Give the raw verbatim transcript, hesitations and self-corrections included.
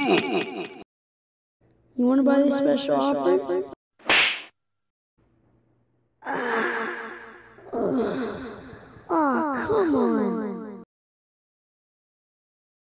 You want to buy this special offer? Ah, oh, come on.